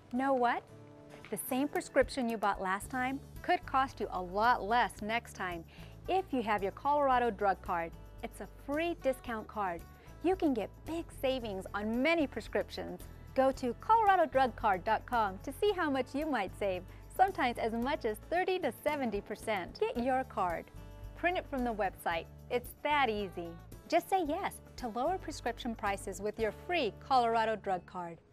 Know what? The same prescription you bought last time could cost you a lot less next time if you have your Colorado Drug Card. It's a free discount card. You can get big savings on many prescriptions. Go to coloradodrugcard.com to see how much you might save, sometimes as much as 30 to 70%. Get your card. Print it from the website. It's that easy. Just say yes to lower prescription prices with your free Colorado Drug Card.